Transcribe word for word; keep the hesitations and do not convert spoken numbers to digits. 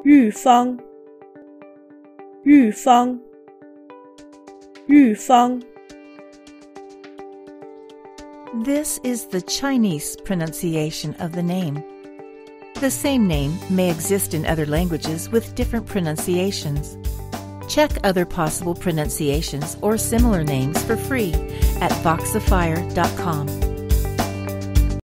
玉芳，玉芳，玉芳。 This is the Chinese pronunciation of the name. The same name may exist in other languages with different pronunciations. Check other possible pronunciations or similar names for free at voxifier dot com.